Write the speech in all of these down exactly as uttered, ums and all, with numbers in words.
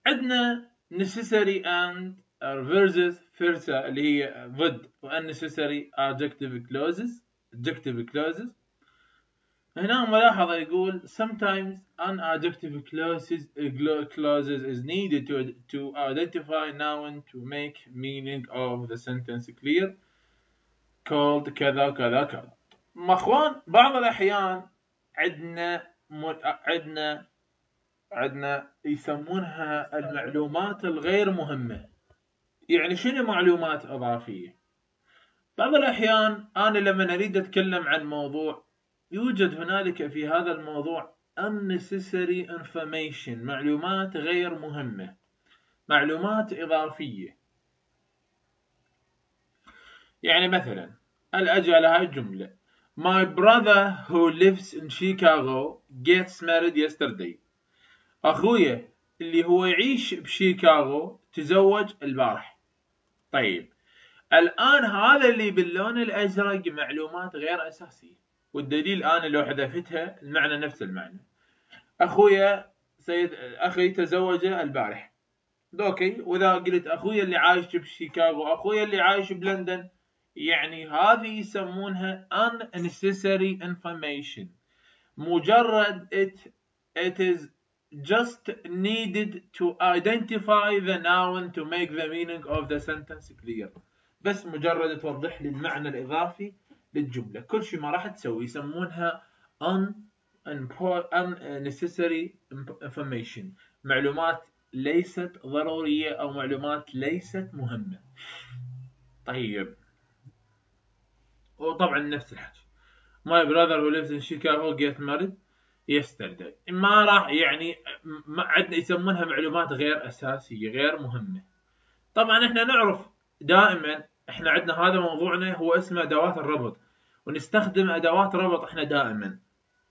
عندنا necessary and versus versa اللي هي ضد unnecessary adjective clauses adjective clauses. هنا ملاحظة يقول sometimes an adjective clauses clauses is needed to to identify noun to make meaning of the sentence clear called كذا كذا كذا. مخوان بعض الأحيان عندنا عندنا عندنا يسمونها المعلومات الغير مهمة. يعني شنو معلومات إضافية؟ بعض الأحيان أنا لما أريد أتكلم عن موضوع يوجد هنالك في هذا الموضوع unnecessary information معلومات غير مهمة معلومات إضافية. يعني مثلا الأجي على هاي الجملة My brother who lives in Chicago gets married yesterday. أخويا اللي هو يعيش بشيكاغو تزوج البارح. طيب الآن هذا اللي باللون الأزرق معلومات غير أساسية، والدليل أنا لو حذفتها المعنى نفس المعنى. أخويا سيد أخي تزوج البارح. أوكي، وإذا قلت أخويا اللي عايش بشيكاغو أخويا اللي عايش بلندن، يعني هذه يسمونها unnecessary information. مجرد it it is just needed to identify the noun to make the meaning of the sentence clear. بس مجرد توضح لي المعنى الإضافي للجملة. كل شيء ما راح تسوي يسمونها unnecessary information معلومات ليست ضرورية أو معلومات ليست مهمة. طيب وطبعا نفس الحكي My brother who lives in Chicago get married yesterday. ما راح يعني ما عندنا يسمونها معلومات غير أساسية غير مهمة. طبعا احنا نعرف دائما احنا عندنا هذا موضوعنا هو اسمه أدوات الربط، ونستخدم أدوات ربط احنا دائما.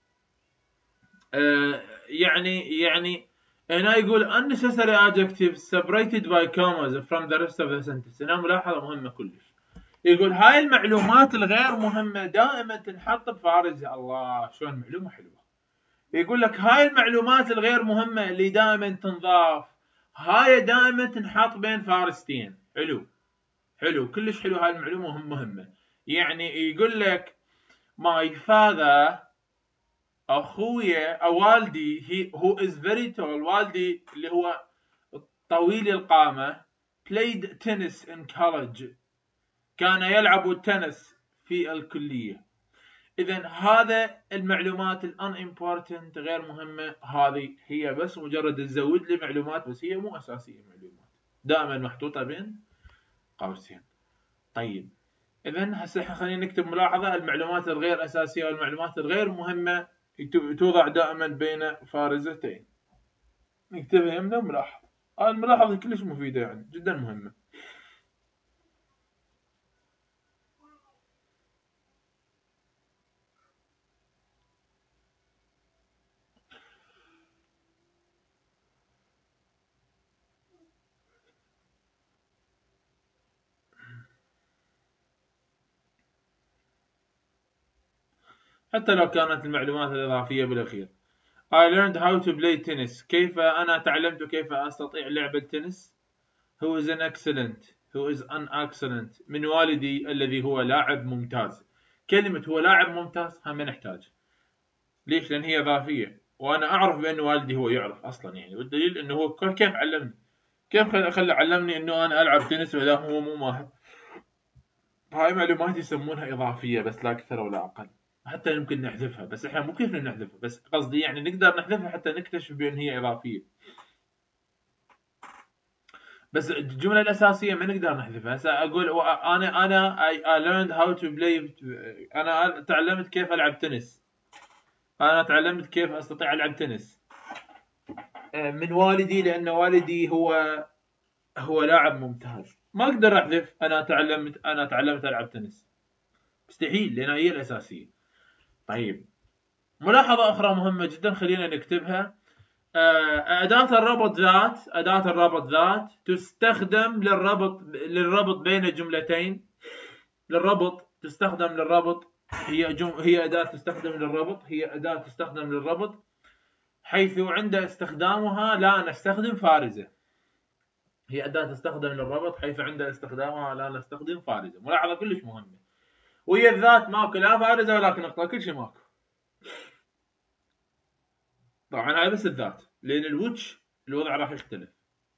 آه يعني يعني هنا يقول unnecessary adjectives separated by commas from the rest of the sentence. هنا ملاحظة مهمة كلش. يقول هاي المعلومات الغير مهمة دائما تنحط بفارزة. الله شلون معلومة حلوة. يقول لك هاي المعلومات الغير مهمة اللي دائما تنضاف هاي دائما تنحط بين فارستين. حلو حلو كلش حلو. هاي المعلومة مهمة. يعني يقول لك my father أخويا أو والدي he who is very tall والدي اللي هو طويل القامة played tennis in college كان يلعب التنس في الكلية. إذن هذا المعلومات ال unimportant غير مهمة هذه هي بس مجرد تزود لي معلومات بس هي مو أساسية معلومات دائما محطوطة بين قوسين. طيب إذن هسه خلينا نكتب ملاحظة المعلومات الغير أساسية والمعلومات الغير مهمة توضع دائما بين فارزتين. نكتبها يمنا ملاحظة. هذه الملاحظة كلش مفيدة يعني جدا مهمة. حتى لو كانت المعلومات الإضافية بالأخير. I learned how to play tennis. كيف أنا تعلمت كيف أستطيع لعب التنس. Who is an excellent. Who is an excellent. من والدي الذي هو لاعب ممتاز. كلمة هو لاعب ممتاز هم نحتاج. ليش؟ لأن هي إضافية وأنا أعرف بأن والدي هو يعرف أصلا يعني، والدليل أنه هو كيف علمني. كيف خلى علمني أنه أنا ألعب تنس ولا هو مو ماهر. هاي معلومات يسمونها إضافية بس لا أكثر ولا أقل. حتى يمكن نحذفها بس احنا مو كيف نحذفها بس قصدي يعني نقدر نحذفها حتى نكتشف بأن هي إضافية. بس الجملة الأساسية ما نقدر نحذفها. هسه أقول أنا أنا I, I learned how to play. أنا تعلمت كيف ألعب تنس. أنا تعلمت كيف أستطيع ألعب تنس من والدي لأن والدي هو هو لاعب ممتاز. ما أقدر أحذف أنا تعلمت أنا تعلمت ألعب تنس. مستحيل لأن هي الأساسية. طيب ملاحظة أخرى مهمة جدا خلينا نكتبها. أداة الربط ذات أداة الربط ذات تستخدم للربط للربط بين جملتين. للربط تستخدم للربط هي جم... هي أداة تستخدم للربط هي أداة تستخدم للربط حيث عند استخدامها لا نستخدم فارزة. هي أداة تستخدم للربط حيث عند استخدامها لا نستخدم فارزة. ملاحظة كلش مهمة. وهي الذات ماكو لا فارزة ولا نقطة، كل شيء ماكو. طبعا هاي بس الذات، لأن الوتش الوضع راح يختلف.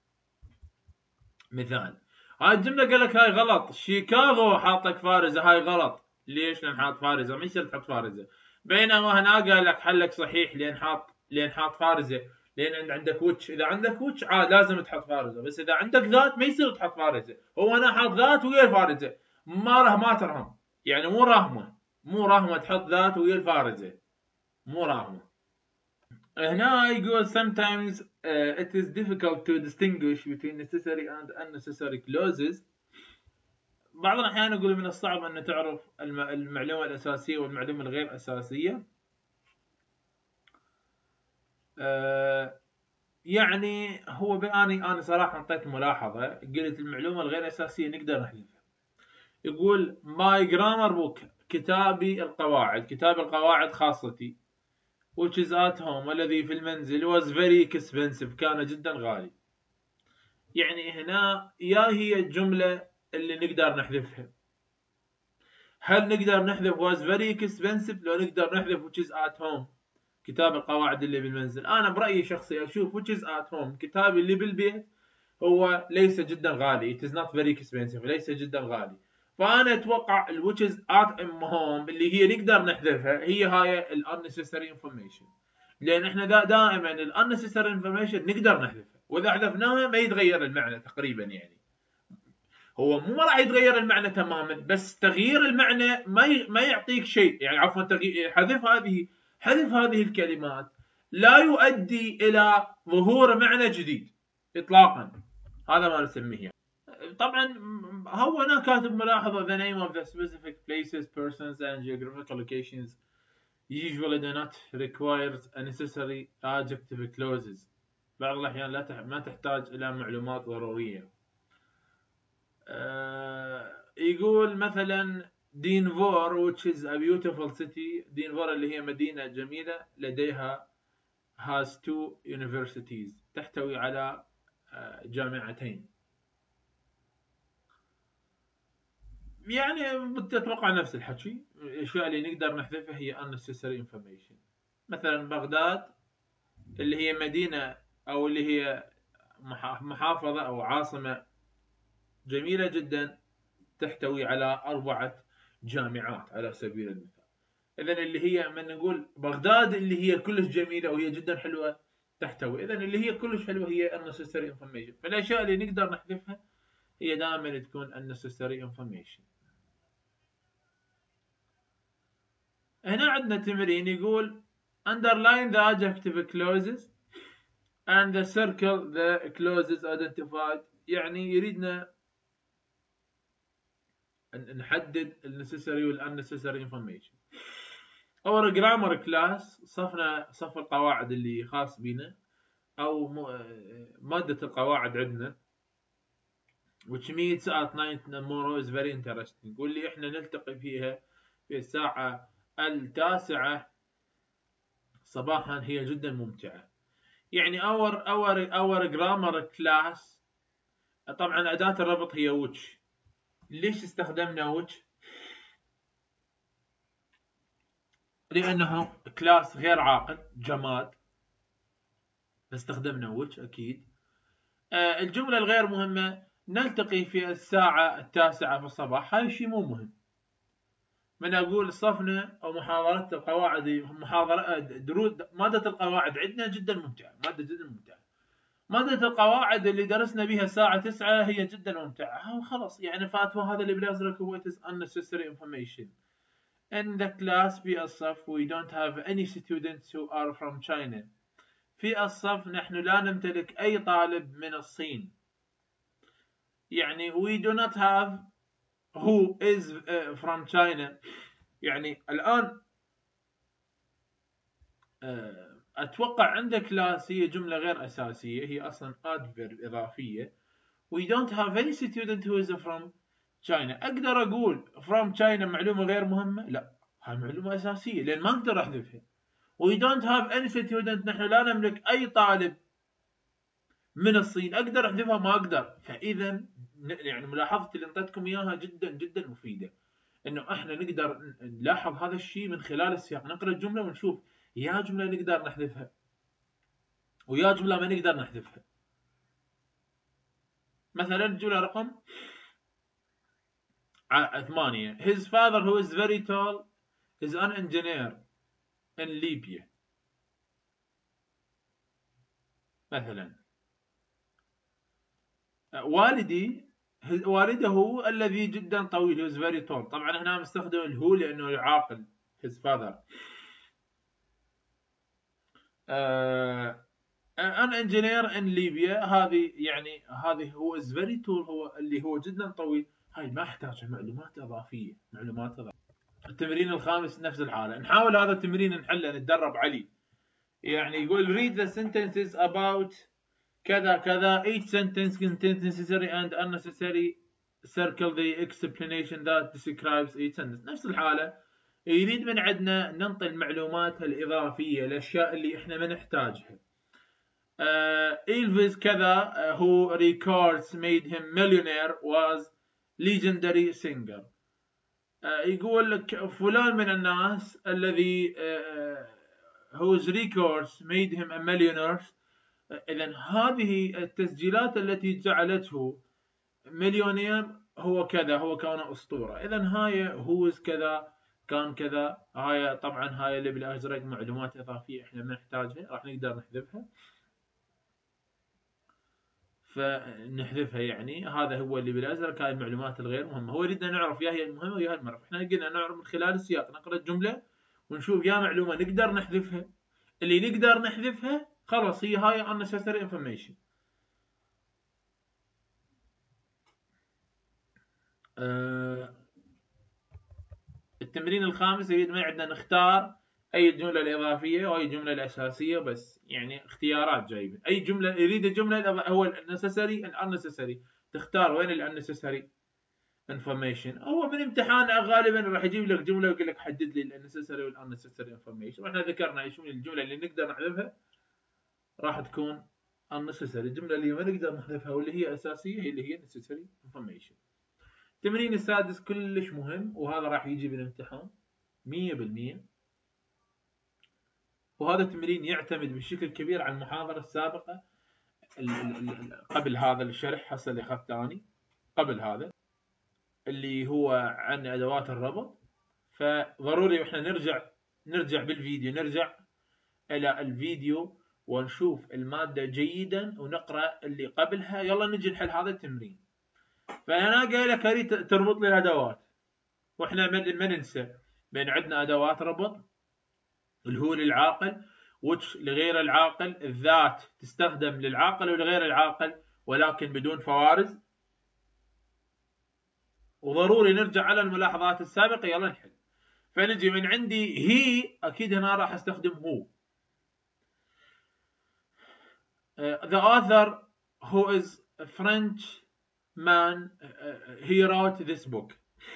مثال، هاي الجملة قال لك هاي غلط، شيكاغو حاطك فارزة، هاي غلط. ليش؟ لأن حاط فارزة، ما يصير تحط فارزة. بينما هنا قال لك حلك صحيح لأن حاط لأن حاط فارزة، لأن عندك وتش. إذا عندك وتش عاد لازم تحط فارزة، بس إذا عندك ذات ما يصير تحط فارزة. هو هنا حاط ذات ويا الفارزة، ما ره ما ترهم، يعني مو راهمة مو راهمة تحط ذات ويا الفارزة، مو راهمة. هنا يقول sometimes uh, it is difficult to distinguish between necessary and unnecessary clauses. بعض الأحيان يقول من الصعب أن تعرف المعلومة الأساسية والمعلومة الغير أساسية. uh, يعني هو بأني أنا صراحة أعطيت ملاحظة، قلت المعلومة الغير أساسية نقدر نحذفها. يقول my grammar book، كتابي القواعد، كتاب القواعد خاصتي، which is at home، الذي في المنزل، was very expensive، كان جدا غالي. يعني هنا يا هي الجملة اللي نقدر نحذفها. هل نقدر نحذف was very expensive لو نقدر نحذف which is at home، كتاب القواعد اللي بالمنزل؟ أنا برأيي شخصي أشوف which is at home، كتابي اللي بالبيت، هو ليس جدا غالي، it is not very expensive، ليس جدا غالي. فأنا أتوقع ال which is at home اللي هي نقدر نحذفها هي هاي ال unnecessary information، لأن إحنا دا دائما ال unnecessary information نقدر نحذفها، وإذا حذفناها ما يتغير المعنى تقريبا. يعني هو مو راح يتغير المعنى تماما، بس تغيير المعنى ما ي... ما يعطيك شيء. يعني عفوا تغيير حذف هذه حذف هذه الكلمات لا يؤدي إلى ظهور معنى جديد إطلاقا. هذا ما نسميه يعني. طبعا هو هنا كاتب ملاحظة the name of the specific places, persons and geographical locations usually do not require a necessary adjective clauses. بعض الأحيان لا تح... ما تحتاج إلى معلومات ضرورية. أه... يقول مثلا دينفور which is a beautiful city، دينفور اللي هي مدينة جميلة لديها has two universities، تحتوي على جامعتين. يعني تتوقع نفس الحكي. الاشياء اللي نقدر نحذفها هي unnecessary information. مثلا بغداد اللي هي مدينة او اللي هي محافظة او عاصمة جميلة جدا تحتوي على أربعة جامعات على سبيل المثال. إذن اللي هي من نقول بغداد اللي هي كلش جميلة وهي جدا حلوة تحتوي، إذن اللي هي كلش حلوة هي unnecessary information. فالأشياء اللي نقدر نحذفها هي دائما تكون unnecessary information. هنا عندنا تمرين يقول underline the adjective clauses and the circle the clauses identified. يعني يريدنا نحدد ال necessary وال unnecessary information. our grammar class، صفنا صف القواعد اللي خاص بنا أو مادة القواعد عندنا which meets at night tomorrow is very interesting، واللي احنا نلتقي فيها في الساعة التاسعة صباحا هي جدا ممتعة. يعني our our our grammar class، طبعا أداة الربط هي which. ليش استخدمنا which؟ لأنه كلاس غير عاقل جماد، فاستخدمنا which أكيد. آه الجملة الغير مهمة نلتقي في الساعة التاسعة في الصباح، هاي شيء مو مهم. من أقول صفنا أو محاضرة القواعد، محاضرة دروس مادة القواعد عندنا جدا ممتعة، مادة جدا ممتعة. مادة القواعد اللي درسنا بها الساعة تسعة هي جدا ممتعة. خلاص يعني فاتوا هذا اللي بالأزرق هو it is unnecessary information. In the class في الصف we don't have any students who are from China. في الصف نحن لا نمتلك أي طالب من الصين. يعني we do not have who is uh, from China. يعني الآن uh, أتوقع عندك كلاس هي جملة غير أساسية، هي أصلا adverb إضافية. we don't have any student who is from China. أقدر أقول from China معلومة غير مهمة؟ لا، هاي معلومة أساسية لأن ما أقدر أحذفها. we don't have any student، نحن لا نملك أي طالب من الصين اقدر احذفها ما اقدر. فاذا يعني ملاحظه اللي انطيتكم اياها جدا جدا مفيده، انه احنا نقدر نلاحظ هذا الشيء من خلال السياق، نقرا الجمله ونشوف يا جمله نقدر نحذفها ويا جمله ما نقدر نحذفها. مثلا الجمله رقم ثمانية his father who is very tall is an engineer in Libya. مثلا والدي والده الذي جدا طويل is very tall. طبعا هنا مستخدم الهو لانه يعاقل his father. uh, an engineer in Libya هذه يعني هذه هو is very tall هو اللي هو جدا طويل، هاي ما احتاج معلومات اضافيه معلومات اضافيه. التمرين الخامس نفس الحاله، نحاول هذا التمرين نحله نتدرب عليه. يعني يقول read the sentences about كذا كذا each sentence contains necessary and unnecessary circle the explanation that describes each sentence. نفس الحالة يريد من عندنا ننطي المعلومات الإضافية الأشياء اللي إحنا ما نحتاجها. إلفيس uh, كذا uh, who records made him millionaire was legendary singer. uh, يقول لك فلان من الناس الذي uh, whose records made him a millionaire. إذن هذه التسجيلات التي جعلته مليونير هو كذا، هو كان أسطورة. إذن هاي هو كذا كان كذا. هاي طبعا هاي اللي بالأزرق معلومات إضافية إحنا ما نحتاجها راح نقدر نحذفها، فنحذفها. يعني هذا هو اللي بالأزرق، هاي المعلومات الغير مهمة. هو يريدنا نعرف يا هي المهمة ويا المرة. إحنا قلنا نعرف من خلال السياق، نقرأ الجملة ونشوف يا معلومة نقدر نحذفها، اللي نقدر نحذفها خلاص هي هاي unnecessary information. أه التمرين الخامس يريد من عندنا نختار اي الجملة الاضافية واي الجملة الاساسية، بس يعني اختيارات جايبة. اي جملة يريد الجملة هو unnecessary and unnecessary، تختار وين ال unnecessary information. هو من امتحان غالبا راح يجيب لك جملة ويقول لك حدد لي ال unnecessary وال unnecessary information، واحنا ذكرنا ايش من الجملة اللي نقدر نحذفها راح تكون unnecessary. الجملة اللي ما نقدر نحذفها واللي هي أساسية هي اللي هي necessary information. التمرين السادس كلش مهم، وهذا راح يجي بالامتحان مية بالمية، وهذا التمرين يعتمد بشكل كبير على المحاضرة السابقة قبل هذا الشرح هسه اللي أخذت ثاني قبل هذا اللي هو عن أدوات الربط. فضروري إحنا نرجع نرجع بالفيديو نرجع إلى الفيديو ونشوف المادة جيدا ونقرأ اللي قبلها. يلا نجي نحل هذا التمرين. فأنا قايل لك أريد تربط لي الأدوات، وإحنا ما ننسى بين عندنا أدوات ربط اللي هو للعاقل which لغير العاقل، الذات تستخدم للعاقل ولغير العاقل ولكن بدون فوارز. وضروري نرجع على الملاحظات السابقة. يلا نحل. فنجي من عندي هي، أكيد هنا راح أستخدم هو. Uh, the author who is a French man, uh, he wrote this book.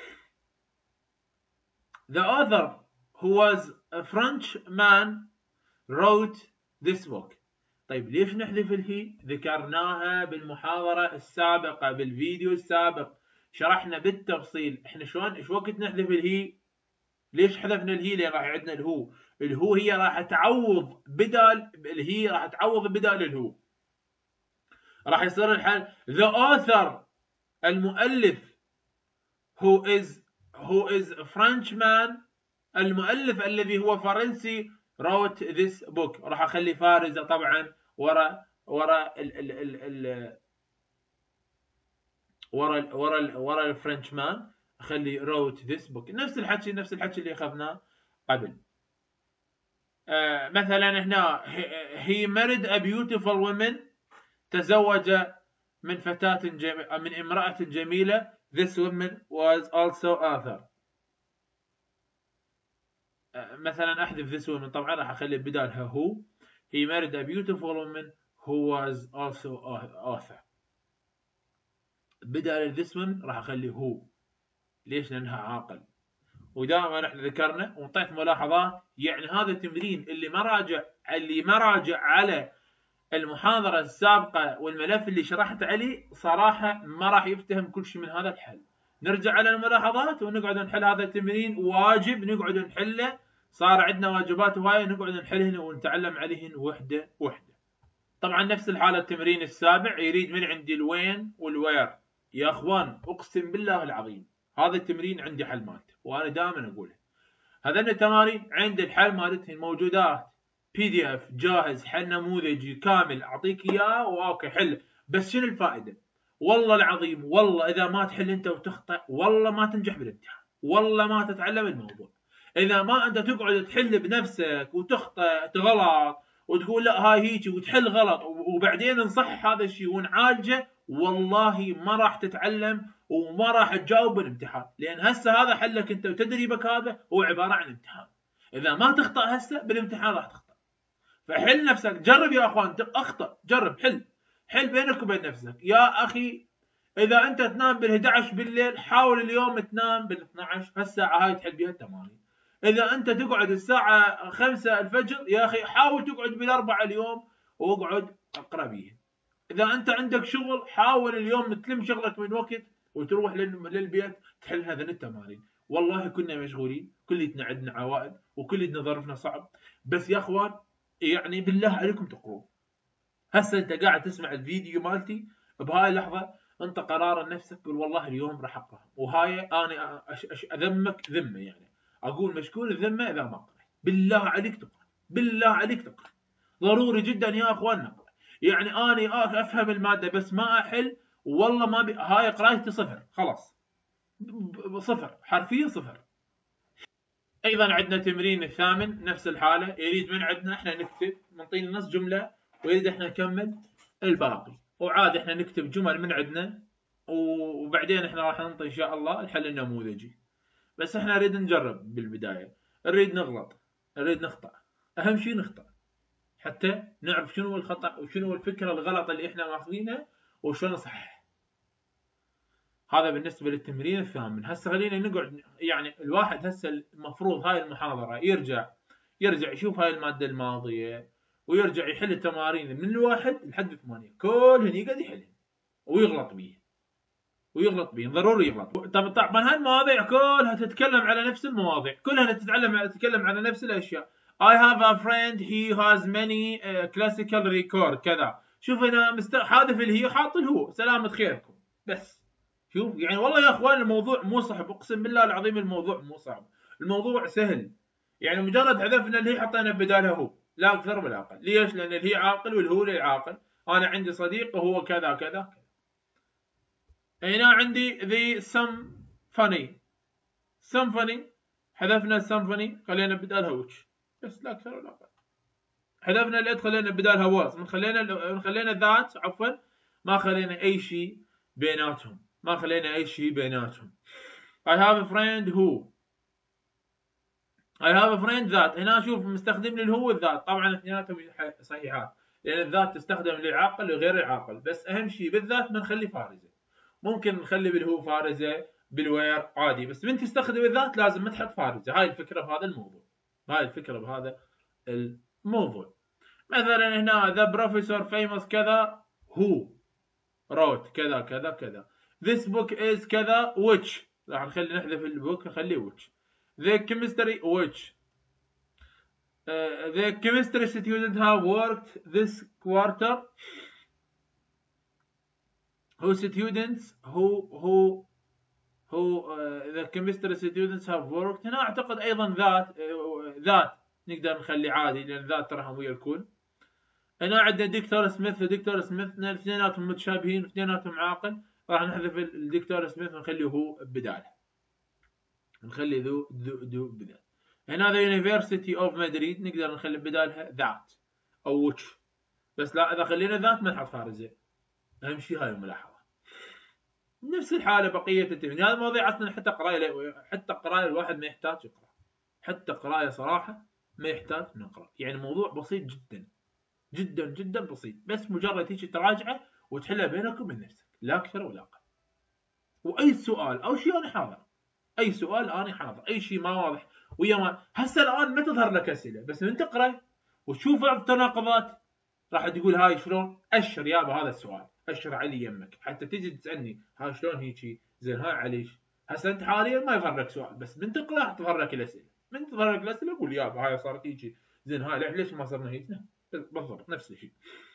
The author who was a French man wrote this book. طيب ليش نحذف الهي؟ ذكرناها بالمحاضرة السابقة بالفيديو السابق، شرحنا بالتفصيل احنا شلون ايش وقت نحذف الهي. ليش حذفنا الهي؟ لان راح عندنا الهو. الهو هي راح تعوض بدال الهي، راح تعوض بدال الهو. راح يصير الحل the author المؤلف who is who is a French man، المؤلف الذي هو فرنسي wrote this book. راح اخلي فارزة طبعا ورا ورا ال ال ال ال ورا ورا ورا الفرنش مان اخلي wrote this book. نفس الحكي نفس الحكي اللي اخذناه قبل. آه مثلا هنا he married a beautiful woman، تزوج من فتاة جميلة من امرأة جميلة. this woman was also author. آه مثلا احذف this woman طبعا راح اخلي بدالها هو. he married a beautiful woman who was also author. بدال this one راح اخلي هو. ليش؟ لانها عاقل. ودائما احنا ذكرنا وانطيت ملاحظات. يعني هذا التمرين اللي ما راجع اللي ما راجع على المحاضرة السابقة والملف اللي شرحت عليه صراحة ما راح يفتهم كل شيء من هذا الحل. نرجع على الملاحظات ونقعد نحل هذا التمرين، واجب نقعد نحله. صار عندنا واجبات هواية نقعد نحلهن ونتعلم عليهن وحدة وحدة. طبعا نفس الحالة التمرين السابع يريد من عندي الوين والوير. يا اخوان اقسم بالله العظيم هذا التمرين عندي حل مالته، وانا دائما اقوله هذين التمارين عندي الحل مالتهن موجودات بي دي اف جاهز، حل نموذجي كامل اعطيك اياه واوكي حل. بس شنو الفائده؟ والله العظيم والله اذا ما تحل انت وتخطئ والله ما تنجح بالامتحان، والله ما تتعلم الموضوع. اذا ما انت تقعد تحل بنفسك وتخطئ تغلط وتقول لا هاي هيك وتحل غلط وبعدين نصحح هذا الشيء ونعالجه، والله ما راح تتعلم وما راح تجاوب بالامتحان. لان هسه هذا حلك انت وتدريبك هذا هو عباره عن امتحان. اذا ما تخطأ هسه بالامتحان راح تخطأ. فحل نفسك، جرب يا اخوان، اخطأ جرب حل حل بينك وبين نفسك يا اخي. اذا انت تنام بالأحد عشر بالليل حاول اليوم تنام بالاثنى عشر، هالساعه هاي تحل بها التمارين. اذا انت تقعد الساعه خمسة الفجر يا اخي حاول تقعد بالاربعة اليوم واقعد اقرا بيها. اذا انت عندك شغل حاول اليوم تلم شغلك من وقت وتروح للبيت تحل هذين التمارين. والله كنا مشغولين كليتنا عندنا عوائد وكليتنا ظرفنا صعب، بس يا اخوان يعني بالله عليكم تقرون. هسه انت قاعد تسمع الفيديو مالتي بهاي اللحظه انت قرار نفسك قول والله اليوم راح اقرا، وهاي انا أش أش اذمك ذمه، يعني اقول مشكور الذمه اذا ما قرأت. بالله عليك تقرا، بالله عليك تقرا، ضروري جدا يا اخوان نقرا. يعني انا افهم الماده بس ما احل والله ما بي... هاي قرايتي صفر خلاص، صفر حرفيا صفر. ايضا عندنا تمرين الثامن نفس الحاله، يريد من عندنا احنا نكتب نعطينا نص جمله ويريد احنا نكمل الباقي، وعادي احنا نكتب جمل من عندنا وبعدين احنا راح ننطي ان شاء الله الحل النموذجي. بس احنا نريد نجرب بالبدايه، نريد نغلط، نريد نخطأ، اهم شيء نخطأ حتى نعرف شنو الخطأ وشنو الفكره الغلط اللي احنا ماخذينها وشلون نصحح. هذا بالنسبه للتمرين الثامن. هسه خلينا نقعد، يعني الواحد هسه المفروض هاي المحاضره يرجع يرجع يشوف هاي الماده الماضيه ويرجع يحل التمارين من الواحد لحد ثمانية كلهن يقعد يحلهن ويغلط بيه ويغلط بيه ضروري يغلط. طب طبعا هالمواضيع كلها تتكلم على نفس المواضيع، كلها تتعلم تتكلم على نفس الاشياء. I have a friend he has many uh, classical record كذا. شوف انا مست... حاذف اللي هي حاط الهو سلامة خيركم بس. شوف يعني والله يا اخوان الموضوع مو صعب، اقسم بالله العظيم الموضوع مو صعب، الموضوع سهل. يعني مجرد حذفنا اللي حطينا بدالها هو، لا اكثر ولا اقل. ليش؟ لان اللي هي عاقل والهو للعاقل. انا عندي صديق وهو كذا كذا كذا. هنا عندي the symphony symphony حذفنا السيمفوني خلينا بدالها وش بس لا اكثر ولا اقل. حذفنا الاد خلينا بدالها واز، من خلينا من خلينا ذات عفوا ما خلينا اي شيء بيناتهم، ما خلينا اي شيء بيناتهم. I have a friend who I have a friend that. هنا شوف مستخدم لي الهو والذات، طبعا اثنيناتهم صحيحات لان الذات تستخدم للعاقل وغير العاقل، بس اهم شيء بالذات ما نخلي فارزه. ممكن نخلي بالهو فارزه بالوير عادي، بس من تستخدم الذات لازم ما تحط فارزه. هاي الفكره بهذا الموضوع، هاي الفكره بهذا الموضوع. مثلا هنا the professor famous كذا who wrote كذا كذا كذا. this book is كذا which، راح نخلي نحذف البوك نخليه which. the chemistry which uh, the chemistry students have worked this quarter. who students who who who uh, the chemistry students have worked. هنا اعتقد ايضا ذات uh, ذات نقدر نخلي عادي لان ذات تراهم ويا الكل. هنا عندنا دكتور سميث ودكتور سميث اثنيناتهم متشابهين واثنيناتهم عاقل، راح نحذف الدكتور سميث ونخليه هو بداله، نخلي ذو ذو ذو بدال. هنا the University of Madrid نقدر نخلي بدالها ذات او وش، بس لا اذا خلينا ذات ما نحط فارزه. اهم شيء هاي الملاحظه. نفس الحاله بقيه التمرين. هذا المواضيع اصلا حتى قرايه حتى قرايه الواحد ما يحتاج يقرا، حتى قرايه صراحه ما يحتاج نقرا، يعني موضوع بسيط جدا جدا جدا بسيط، بس مجرد تيجي تراجعه وتحلها بينك وبين نفسك لا اكثر ولا اقل. واي سؤال او شيء انا حاضر، اي سؤال انا حاضر، اي شيء ما واضح ويا ما هسه الان ما تظهر لك اسئله، بس من تقرا وتشوف بعض التناقضات راح تقول هاي شلون؟ اشر يابا هذا السؤال، اشر علي يمك حتى تجي تسالني هاي شلون هيجي، زين هاي عليش. هسه انت حاليا ما يفرق سؤال، بس من تقرا تفرق الاسئله، من تفرق الاسئله قول يابا هاي صارت هيجي، زين هاي ليش ما صرنا هيك؟ بالضبط نفس الشيء.